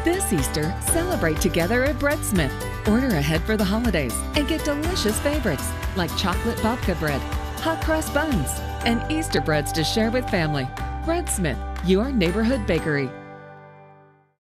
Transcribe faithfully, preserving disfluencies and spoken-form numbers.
This Easter, celebrate together at Breadsmith. Order ahead for the holidays and get delicious favorites like chocolate babka bread, hot cross buns, and Easter breads to share with family. Breadsmith, your neighborhood bakery.